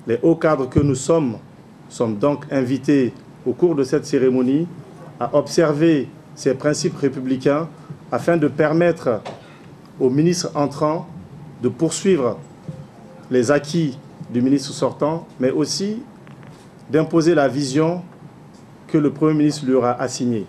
Les hauts cadres que nous sommes donc invités au cours de cette cérémonie à observer ces principes républicains afin de permettre au ministre entrant de poursuivre les acquis du ministre sortant, mais aussi d'imposer la vision que le Premier ministre lui aura assignée.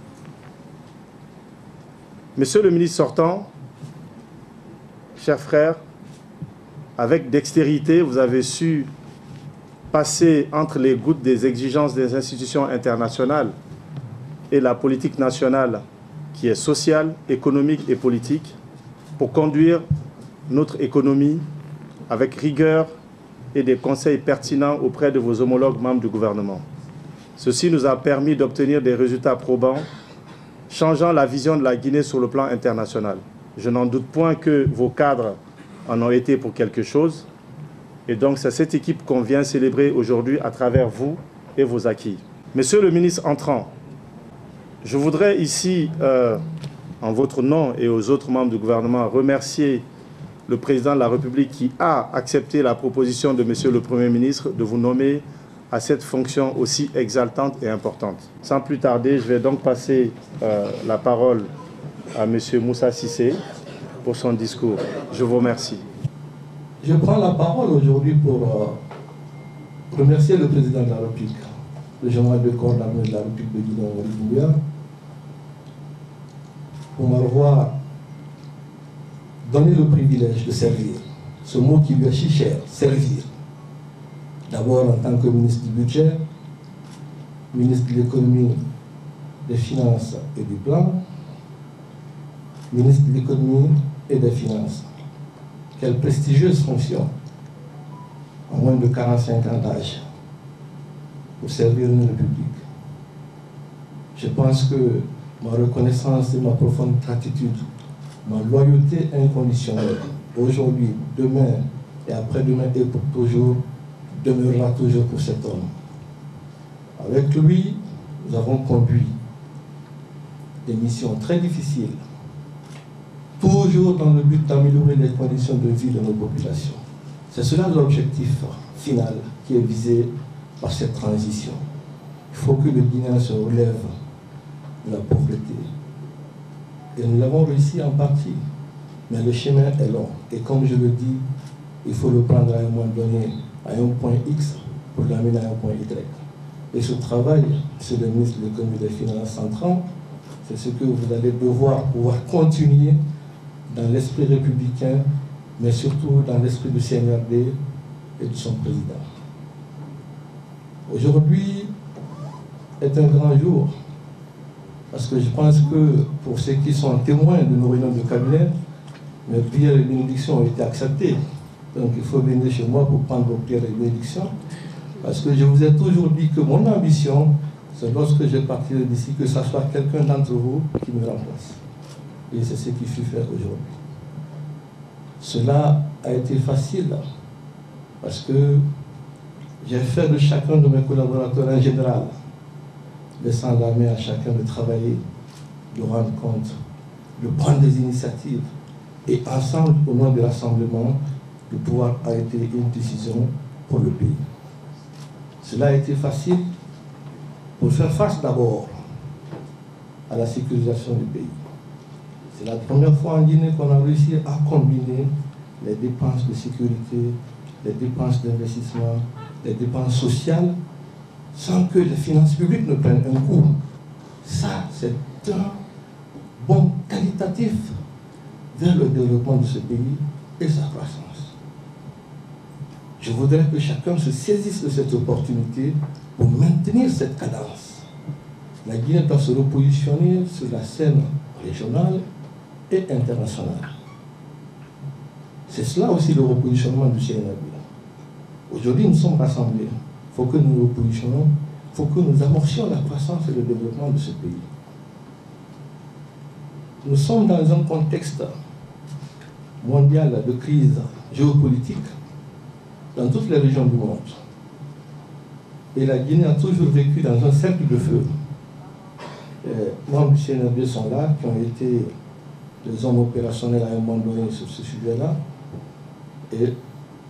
Monsieur le ministre sortant, chers frères, avec dextérité, vous avez su passer entre les gouttes des exigences des institutions internationales et la politique nationale qui est sociale, économique et politique pour conduire notre économie avec rigueur et des conseils pertinents auprès de vos homologues membres du gouvernement. Ceci nous a permis d'obtenir des résultats probants, changeant la vision de la Guinée sur le plan international. Je n'en doute point que vos cadres en ont été pour quelque chose. Et donc, c'est cette équipe qu'on vient célébrer aujourd'hui à travers vous et vos acquis. Monsieur le ministre entrant, je voudrais ici, en votre nom et aux autres membres du gouvernement, remercier le président de la République qui a accepté la proposition de monsieur le Premier ministre de vous nommer à cette fonction aussi exaltante et importante. Sans plus tarder, je vais donc passer la parole à monsieur Moussa Cissé pour son discours. Je vous remercie. Je prends la parole aujourd'hui pour remercier le président de la République, le général de corps d'armée de la République de Guinée, pour m'avoir donné le privilège de servir. Ce mot qui lui est si cher, servir. D'abord en tant que ministre du Budget, ministre de l'Économie, des Finances et du Plan, ministre de l'Économie et des Finances. Quelle prestigieuse fonction, en moins de 45 ans d'âge, pour servir une république. Je pense que ma reconnaissance et ma profonde gratitude, ma loyauté inconditionnelle, aujourd'hui, demain et après-demain et pour toujours, demeurera toujours pour cet homme. Avec lui, nous avons conduit des missions très difficiles, toujours dans le but d'améliorer les conditions de vie de nos populations. C'est cela l'objectif final qui est visé par cette transition. Il faut que le Guinéen se relève de la pauvreté. Et nous l'avons réussi en partie, mais le chemin est long. Et comme je le dis, il faut le prendre à un moment donné, à un point X, pour l'amener à un point Y. Et ce travail, c'est le ministre de l'Économie et des Finances entrant, c'est ce que vous allez devoir pouvoir continuer dans l'esprit républicain, mais surtout dans l'esprit du CNRD et de son président. Aujourd'hui est un grand jour, parce que je pense que pour ceux qui sont témoins de nos réunions de cabinet, mes prières et bénédictions ont été acceptées. Donc il faut venir chez moi pour prendre vos prières et bénédictions, parce que je vous ai toujours dit que mon ambition, c'est lorsque je partirai d'ici, que ce soit quelqu'un d'entre vous qui me remplace. Et c'est ce qui fut fait aujourd'hui. Cela a été facile, parce que j'ai fait de chacun de mes collaborateurs un général, laissant la main à chacun de travailler, de rendre compte, de prendre des initiatives, et ensemble, au nom de l'assemblement, de pouvoir arrêter une décision pour le pays. Cela a été facile pour faire face d'abord à la sécurisation du pays. C'est la première fois en Guinée qu'on a réussi à combiner les dépenses de sécurité, les dépenses d'investissement, les dépenses sociales, sans que les finances publiques ne prennent un coup. Ça, c'est un bond qualitatif vers le développement de ce pays et sa croissance. Je voudrais que chacun se saisisse de cette opportunité pour maintenir cette cadence. La Guinée doit se repositionner sur la scène régionale et internationale. C'est cela aussi le repositionnement du CNRD. Aujourd'hui, nous sommes rassemblés. Il faut que nous nous repositionnons, il faut que nous amorcions la croissance et le développement de ce pays. Nous sommes dans un contexte mondial de crise géopolitique dans toutes les régions du monde. Et la Guinée a toujours vécu dans un cercle de feu. Les membres du CNRD sont là, qui ont été des hommes opérationnels à un moment donné sur ce sujet-là. Et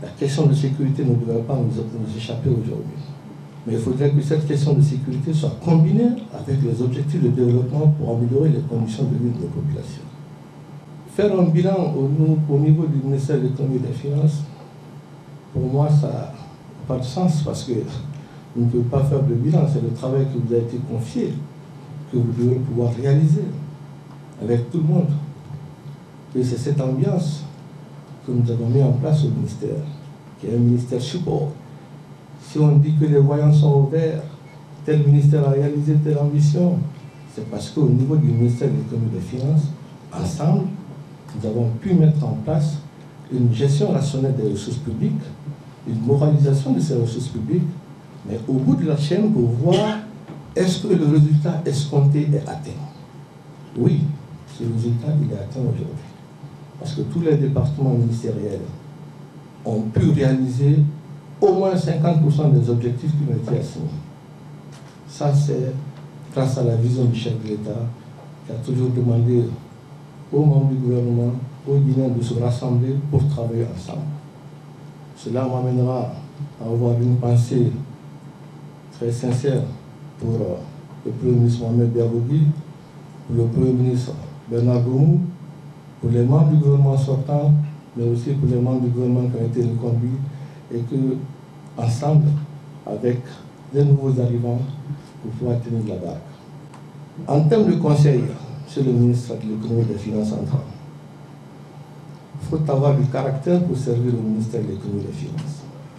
La question de sécurité ne devrait pas nous échapper aujourd'hui. Mais il faudrait que cette question de sécurité soit combinée avec les objectifs de développement pour améliorer les conditions de vie de nos populations. Faire un bilan au niveau du ministère de l'Économie et des Finances, pour moi, ça n'a pas de sens parce que vous ne pouvez pas faire de bilan. C'est le travail qui vous a été confié, que vous devez pouvoir réaliser avec tout le monde. Et c'est cette ambiance que nous avons mis en place au ministère, qui est un ministère support. Si on dit que les voyants sont au vert, tel ministère a réalisé telle ambition, c'est parce qu'au niveau du ministère de l'Économie et des Finances, ensemble, nous avons pu mettre en place une gestion rationnelle des ressources publiques, une moralisation de ces ressources publiques, mais au bout de la chaîne pour voir est-ce que le résultat escompté est atteint. Oui, ce résultat il est atteint aujourd'hui. Parce que tous les départements ministériels ont pu réaliser au moins 50% des objectifs qui ont été assignés. Ça, c'est grâce à la vision du chef de l'État qui a toujours demandé aux membres du gouvernement, aux Guinéens de se rassembler pour travailler ensemble. Cela m'amènera à avoir une pensée très sincère pour le Premier ministre Mohamed Diabogui, pour le Premier ministre Bernard Goumou, pour les membres du gouvernement sortant, mais aussi pour les membres du gouvernement qui ont été reconduits, et que, ensemble, avec les nouveaux arrivants, pour pouvoir tenir la barque. En termes de conseil, Monsieur le ministre de l'Économie et des Finances centrales, il faut avoir du caractère pour servir au ministère de l'Économie et des Finances.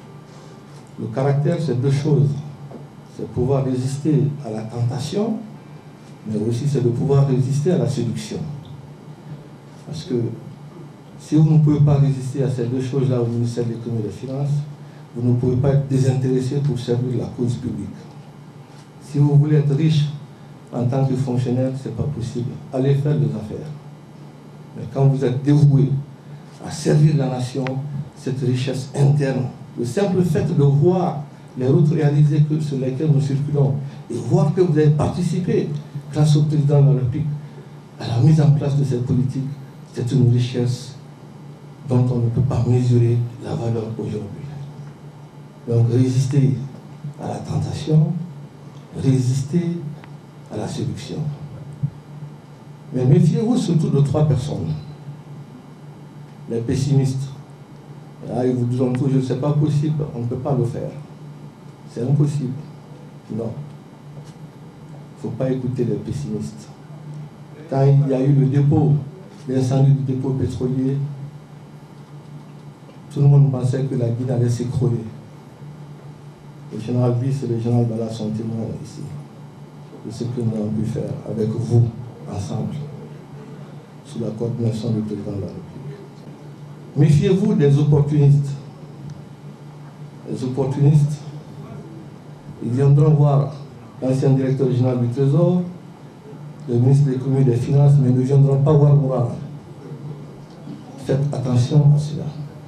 Le caractère, c'est deux choses. C'est pouvoir résister à la tentation, mais aussi c'est de pouvoir résister à la séduction. Parce que si vous ne pouvez pas résister à ces deux choses-là au ministère de l'Économie et des Finances, vous ne pouvez pas être désintéressé pour servir la cause publique. Si vous voulez être riche en tant que fonctionnaire, ce n'est pas possible. Allez faire des affaires. Mais quand vous êtes dévoué à servir la nation, cette richesse interne, le simple fait de voir les routes réalisées sur lesquelles nous circulons et voir que vous avez participé, grâce au président de la République, à la mise en place de cette politique, c'est une richesse dont on ne peut pas mesurer la valeur aujourd'hui. Donc résister à la tentation, résister à la séduction. Mais méfiez-vous surtout de trois personnes. Les pessimistes. Là, ils vous diront toujours, c'est pas possible, on ne peut pas le faire. C'est impossible. Non. Il ne faut pas écouter les pessimistes. Quand il y a eu le dépôt, l'incendie du dépôt pétrolier, tout le monde pensait que la Guinée allait s'écrouler. Le général Biss et le général Bala sont témoins ici de ce que nous avons pu faire avec vous, ensemble, sous la coordination du président de la République. Méfiez-vous des opportunistes. Les opportunistes, ils viendront voir l'ancien directeur général du Trésor, le ministre de l'Économie et des Finances, mais ils ne viendront pas voir Mourad. Faites attention à cela.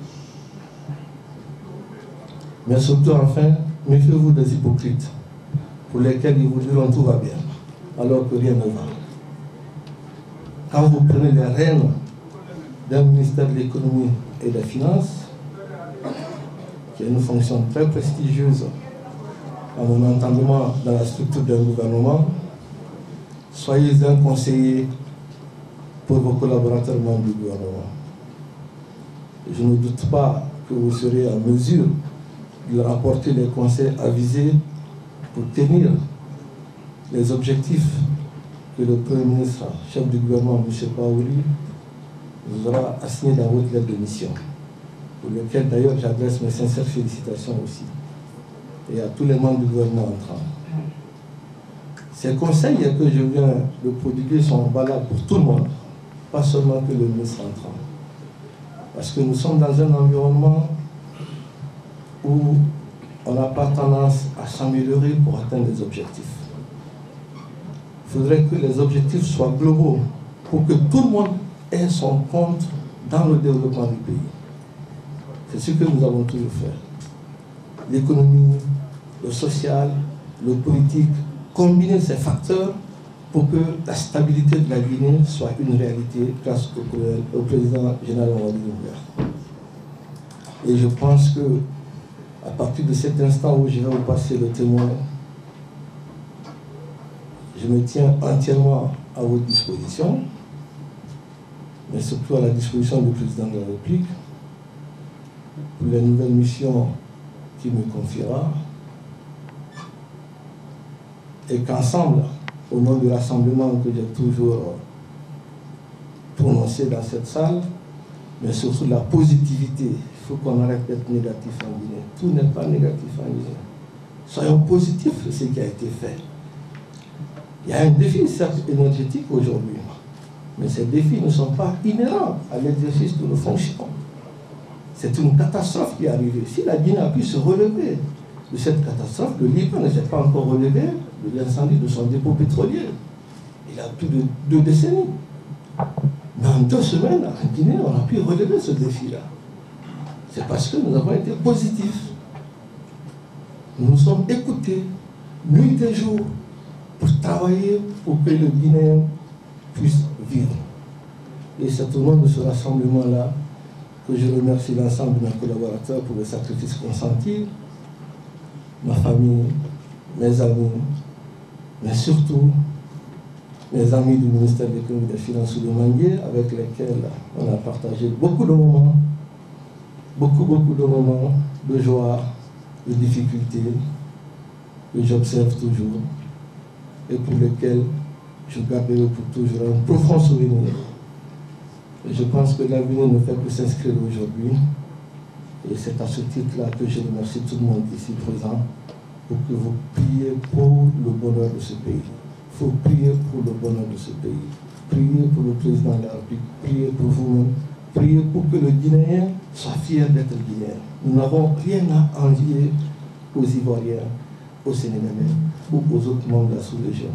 Mais surtout, enfin, méfiez-vous des hypocrites, pour lesquels ils vous diront tout va bien, alors que rien ne va. Quand vous prenez les rênes d'un ministère de l'Économie et des Finances, qui est une fonction très prestigieuse, à mon entendement, dans la structure d'un gouvernement, soyez un conseiller pour vos collaborateurs membres du gouvernement. Je ne doute pas que vous serez en mesure de leur apporter les conseils avisés pour tenir les objectifs que le Premier ministre, chef du gouvernement, M. Paoli, vous aura assignés dans votre lettre de mission, pour lequel d'ailleurs j'adresse mes sincères félicitations aussi, et à tous les membres du gouvernement entrant. Ces conseils que je viens de prodiguer sont valables pour tout le monde, pas seulement que le ministre entrant. Parce que nous sommes dans un environnement où on n'a pas tendance à s'améliorer pour atteindre les objectifs. Il faudrait que les objectifs soient globaux pour que tout le monde ait son compte dans le développement du pays. C'est ce que nous avons toujours fait. L'économie, le social, le politique, combiner ces facteurs pour que la stabilité de la Guinée soit une réalité grâce au président général Ouaddougouia. Et je pense que à partir de cet instant où je vais vous passer le témoin, je me tiens entièrement à votre disposition, mais surtout à la disposition du président de la République pour les nouvelles missions qu'il me confiera, et qu'ensemble, au nom du rassemblement que j'ai toujours prononcé dans cette salle, mais surtout la positivité. Il faut qu'on arrête d'être négatif en Guinée. Tout n'est pas négatif en Guinée. Soyons positifs sur ce qui a été fait. Il y a un défi, certes, énergétique aujourd'hui, mais ces défis ne sont pas inhérents à l'exercice de nos fonctions. C'est une catastrophe qui est arrivée. Si la Guinée a pu se relever de cette catastrophe, le Liban ne s'est pas encore relevé de l'incendie de son dépôt pétrolier. Il a plus de 2 décennies. Mais en 2 semaines, en Guinée, on a pu relever ce défi-là. C'est parce que nous avons été positifs. Nous nous sommes écoutés, nuit et jour, pour travailler pour que le Guinéen puisse vivre. Et c'est au nom de ce rassemblement-là que je remercie l'ensemble de mes collaborateurs pour le sacrifice consenti, ma famille, mes amis, mais surtout mes amis du ministère de l'économie et des finances de Manguier, avec lesquels on a partagé beaucoup de moments, beaucoup de moments de joie, de difficultés, que j'observe toujours, et pour lesquels je garderai pour toujours un profond souvenir. Et je pense que l'avenir ne fait que s'inscrire aujourd'hui, et c'est à ce titre-là que je remercie tout le monde ici présent, pour que vous priez pour le bonheur de ce pays. Il faut prier pour le bonheur de ce pays. Priez pour le président de la République, priez pour vous-même, priez pour que le Guinéen soit fier d'être Guinéen. Nous n'avons rien à envier aux Ivoiriens, aux Sénégalais ou aux autres membres de la sous-région.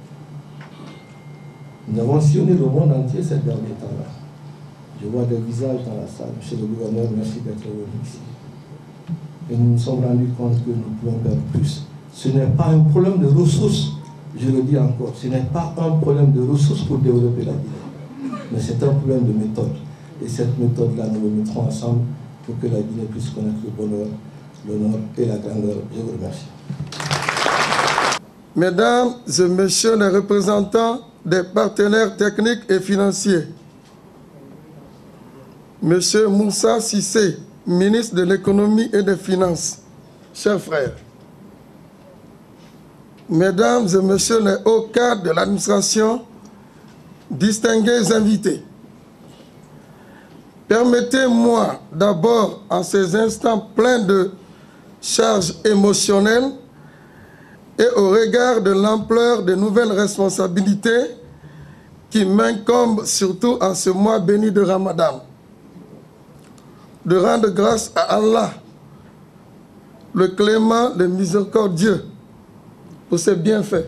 Nous avons sillonné le monde entier ces derniers temps-là. Je vois des visages dans la salle. Monsieur le gouverneur, merci d'être venu ici. Et nous nous sommes rendus compte que nous pouvons faire plus. Ce n'est pas un problème de ressources, je le dis encore, ce n'est pas un problème de ressources pour développer la Guinée, mais c'est un problème de méthode. Et cette méthode-là, nous le mettrons ensemble pour que la Guinée puisse connaître le bonheur, l'honneur et la grandeur. Je vous remercie. Mesdames et messieurs les représentants des partenaires techniques et financiers, Monsieur Moussa Cissé, ministre de l'économie et des finances, chers frères, Mesdames et messieurs les hauts cadres de l'administration, distingués invités, permettez-moi d'abord, en ces instants pleins de charges émotionnelles et au regard de l'ampleur des nouvelles responsabilités qui m'incombent surtout en ce mois béni de Ramadan, de rendre grâce à Allah, le clément, le miséricordieux, pour ses bienfaits.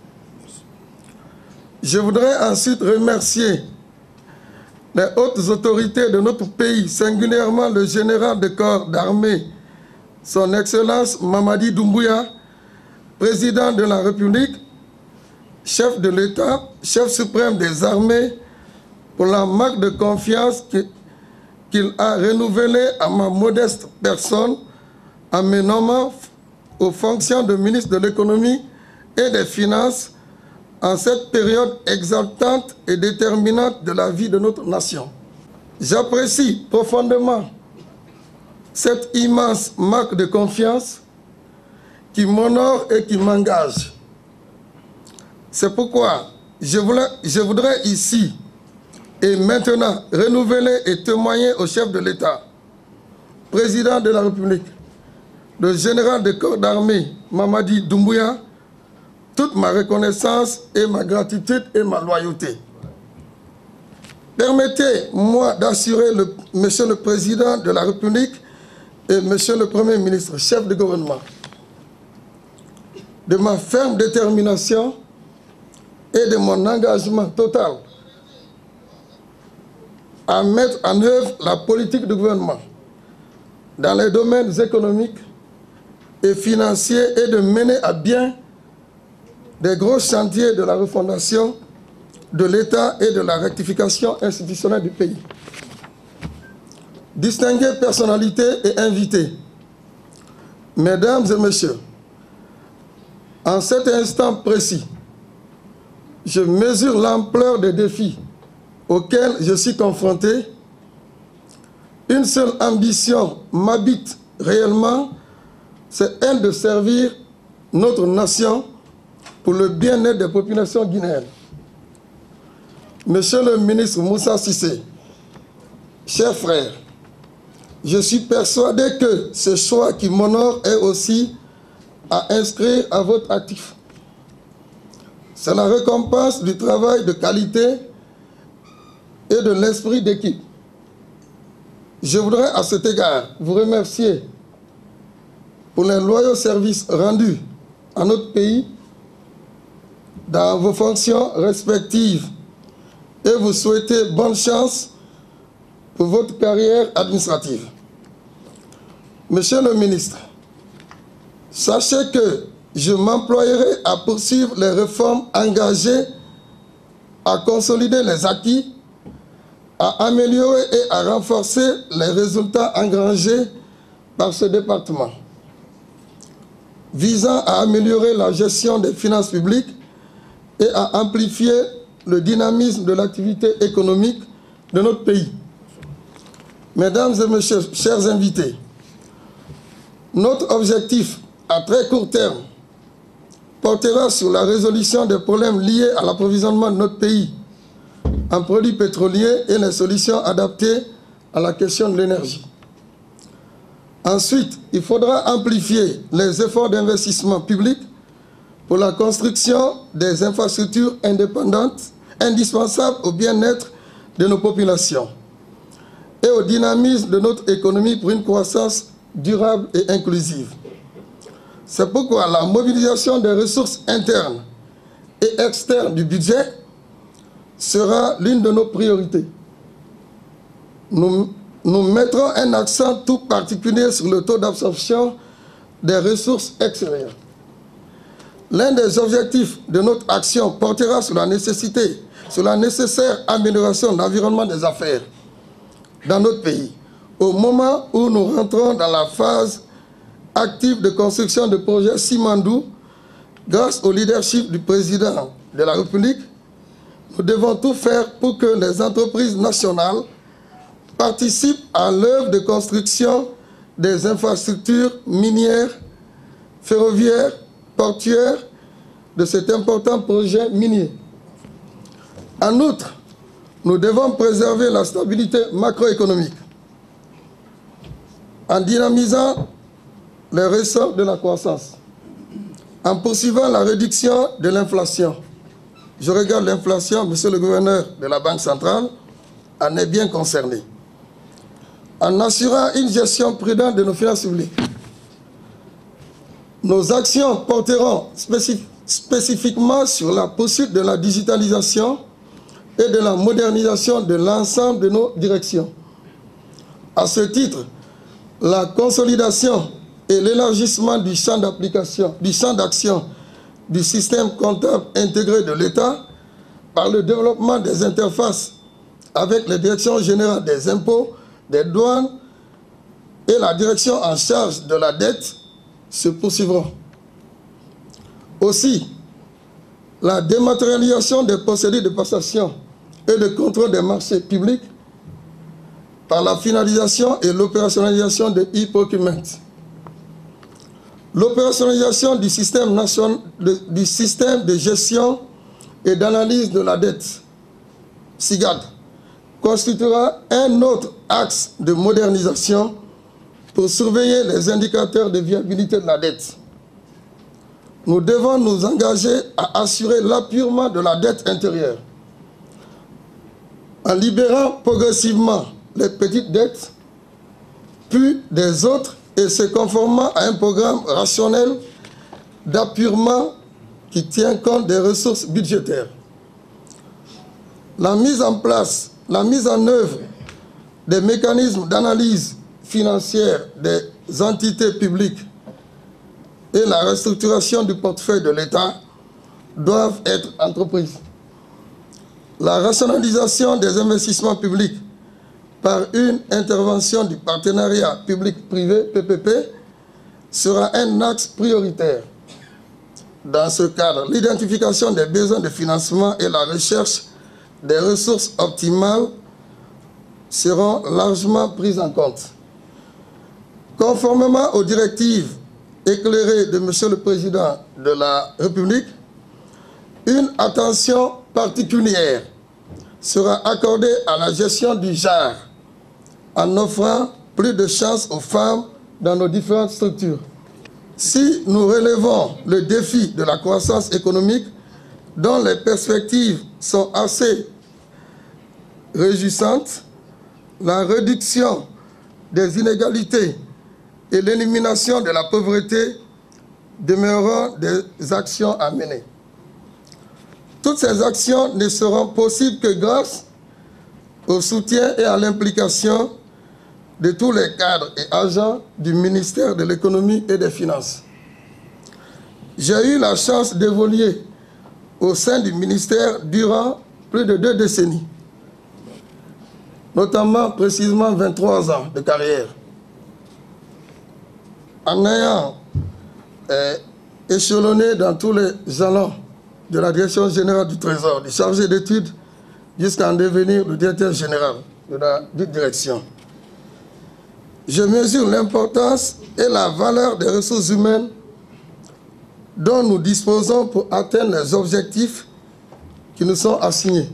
Je voudrais ensuite remercier les hautes autorités de notre pays, singulièrement le général de corps d'armée, son Excellence Mamadi Doumbouya, président de la République, chef de l'État, chef suprême des armées, pour la marque de confiance qu'il a renouvelée à ma modeste personne en me nommant aux fonctions de ministre de l'économie et des finances en cette période exaltante et déterminante de la vie de notre nation. J'apprécie profondément cette immense marque de confiance qui m'honore et qui m'engage. C'est pourquoi je voudrais ici et maintenant renouveler et témoigner au chef de l'État, président de la République, le général de corps d'armée Mamadi Doumbouya, toute ma reconnaissance et ma gratitude et ma loyauté. Permettez-moi d'assurer Monsieur le Président de la République et Monsieur le Premier ministre, chef de gouvernement, de ma ferme détermination et de mon engagement total à mettre en œuvre la politique du gouvernement dans les domaines économiques et financiers et de mener à bien des gros chantiers de la refondation de l'État et de la rectification institutionnelle du pays. distinguées personnalités et invités, mesdames et messieurs, en cet instant précis, je mesure l'ampleur des défis auxquels je suis confronté. Une seule ambition m'habite réellement, c'est elle de servir notre nation pour le bien-être des populations guinéennes. Monsieur le ministre Moussa Cissé, chers frères, je suis persuadé que ce choix qui m'honore est aussi à inscrire à votre actif. C'est la récompense du travail de qualité et de l'esprit d'équipe. Je voudrais à cet égard vous remercier pour les loyaux services rendus à notre pays dans vos fonctions respectives et vous souhaiter bonne chance pour votre carrière administrative. Monsieur le ministre, sachez que je m'emploierai à poursuivre les réformes engagées, à consolider les acquis, à améliorer et à renforcer les résultats engrangés par ce département, visant à améliorer la gestion des finances publiques et à amplifier le dynamisme de l'activité économique de notre pays. Mesdames et messieurs, chers invités, notre objectif à très court terme portera sur la résolution des problèmes liés à l'approvisionnement de notre pays en produits pétroliers et les solutions adaptées à la question de l'énergie. Ensuite, il faudra amplifier les efforts d'investissement public pour la construction des infrastructures indépendantes indispensables au bien-être de nos populations et au dynamisme de notre économie pour une croissance durable et inclusive. C'est pourquoi la mobilisation des ressources internes et externes du budget sera l'une de nos priorités. Nous mettrons un accent tout particulier sur le taux d'absorption des ressources extérieures. L'un des objectifs de notre action portera sur la nécessaire amélioration de l'environnement des affaires dans notre pays, au moment où nous rentrons dans la phase active de construction de projets Simandou. Grâce au leadership du président de la République, nous devons tout faire pour que les entreprises nationales participent à l'œuvre de construction des infrastructures minières, ferroviaires, portuaires de cet important projet minier. En outre, nous devons préserver la stabilité macroéconomique en dynamisant les ressorts de la croissance, en poursuivant la réduction de l'inflation. Je regarde l'inflation, monsieur le gouverneur de la Banque centrale en est bien concerné. En assurant une gestion prudente de nos finances publiques. Nos actions porteront spécifiquement sur la poursuite de la digitalisation et de la modernisation de l'ensemble de nos directions. À ce titre, la consolidation et l'élargissement du champ d'application, du champ d'action du système comptable intégré de l'État par le développement des interfaces avec les directions générales des impôts, des douanes et la direction en charge de la dette se poursuivront. Aussi, la dématérialisation des procédures de passation et de contrôle des marchés publics par la finalisation et l'opérationnalisation de e-procurement. L'opérationnalisation du système de gestion et d'analyse de la dette, SIGAD, constituera un autre axe de modernisation pour surveiller les indicateurs de viabilité de la dette. Nous devons nous engager à assurer l'appurement de la dette intérieure en libérant progressivement les petites dettes, puis des autres, et se conformant à un programme rationnel d'appurement qui tient compte des ressources budgétaires. La mise en œuvre des mécanismes d'analyse financière des entités publiques et la restructuration du portefeuille de l'État doivent être entreprises. La rationalisation des investissements publics par une intervention du partenariat public-privé, PPP, sera un axe prioritaire. Dans ce cadre, l'identification des besoins de financement et la recherche des ressources optimales seront largement prises en compte. Conformément aux directives éclairées de M. le Président de la République, une attention particulière sera accordée à la gestion du genre en offrant plus de chances aux femmes dans nos différentes structures. Si nous relevons le défi de la croissance économique, dont les perspectives sont assez réjouissantes, la réduction des inégalités et l'élimination de la pauvreté demeureront des actions à mener. Toutes ces actions ne seront possibles que grâce au soutien et à l'implication de tous les cadres et agents du ministère de l'Économie et des Finances. J'ai eu la chance d'évoluer au sein du ministère durant plus de 2 décennies, notamment précisément 23 ans de carrière. En ayant échelonné dans tous les jalons de la Direction générale du Trésor, du chargé d'études jusqu'à en devenir le directeur général de la direction. Je mesure l'importance et la valeur des ressources humaines dont nous disposons pour atteindre les objectifs qui nous sont assignés.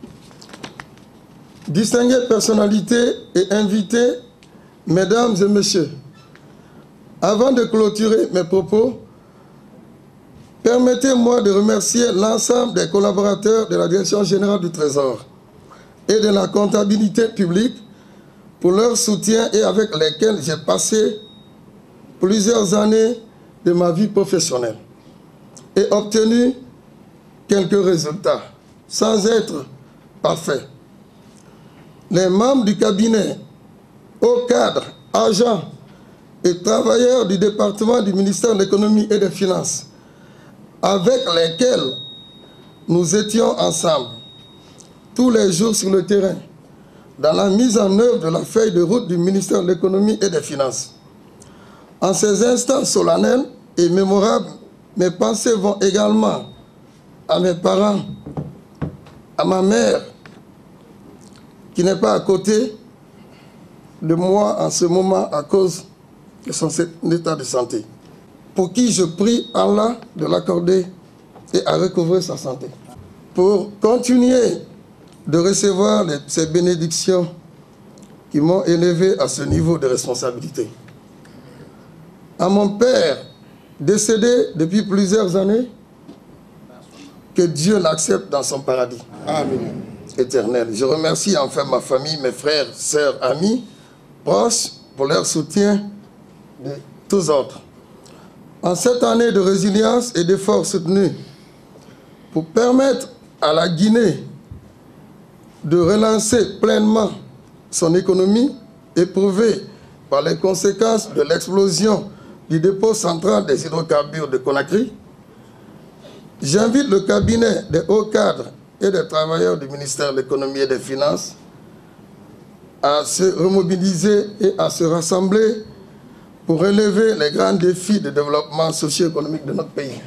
Distinguées personnalités et invités, mesdames et messieurs, avant de clôturer mes propos, permettez-moi de remercier l'ensemble des collaborateurs de la Direction générale du Trésor et de la comptabilité publique pour leur soutien et avec lesquels j'ai passé plusieurs années de ma vie professionnelle et obtenu quelques résultats, sans être parfaits. Les membres du cabinet, hauts cadres, agents et travailleurs du département du ministère de l'Économie et des Finances, avec lesquels nous étions ensemble tous les jours sur le terrain, dans la mise en œuvre de la feuille de route du ministère de l'Économie et des Finances. En ces instants solennels et mémorables, mes pensées vont également à mes parents, à ma mère, qui n'est pas à côté de moi en ce moment à cause de son état de santé, pour qui je prie Allah de l'accorder et à recouvrer sa santé. Pour continuer de recevoir ces bénédictions qui m'ont élevé à ce niveau de responsabilité. À mon père, décédé depuis plusieurs années, que Dieu l'accepte dans son paradis. Amen. Éternel. Je remercie enfin ma famille, mes frères, sœurs, amis, proches, pour leur soutien de tous autres. En cette année de résilience et d'efforts soutenus, pour permettre à la Guinée de relancer pleinement son économie, éprouvée par les conséquences de l'explosion du dépôt central des hydrocarbures de Conakry, j'invite le cabinet des hauts cadres et des travailleurs du ministère de l'Économie et des Finances à se remobiliser et à se rassembler pour relever les grands défis de développement socio-économique de notre pays.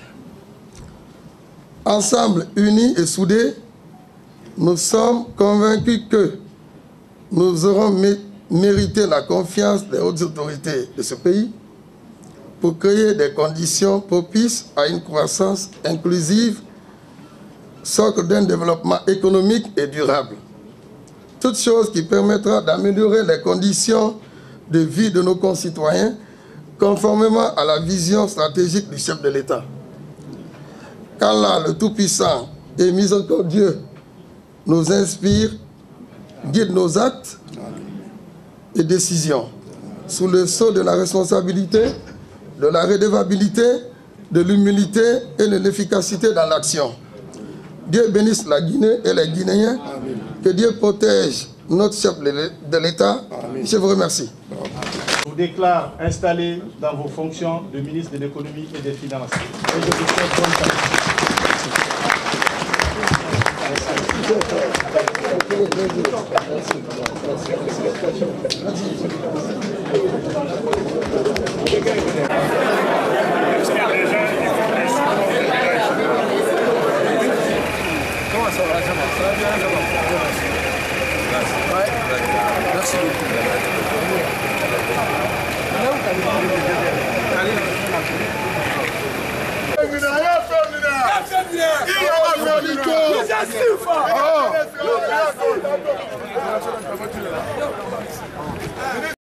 Ensemble, unis et soudés, nous sommes convaincus que nous aurons mérité la confiance des hautes autorités de ce pays pour créer des conditions propices à une croissance inclusive, socle d'un développement économique et durable. Toute chose qui permettra d'améliorer les conditions de vie de nos concitoyens conformément à la vision stratégique du chef de l'État. Qu'Allah, le Tout-Puissant et miséricordieux, nous inspire, guide nos actes et décisions sous le sceau de la responsabilité, de la redevabilité, de l'humilité et de l'efficacité dans l'action. Dieu bénisse la Guinée et les Guinéens. Amen. Que Dieu protège notre chef de l'État. Je vous remercie. Je vous déclare installé dans vos fonctions de ministre de l'Économie et des Finances. Et je vous souhaite bonne chance. Comment ça va? Ça va bien, ça va. Ouais. Merci beaucoup. Oh.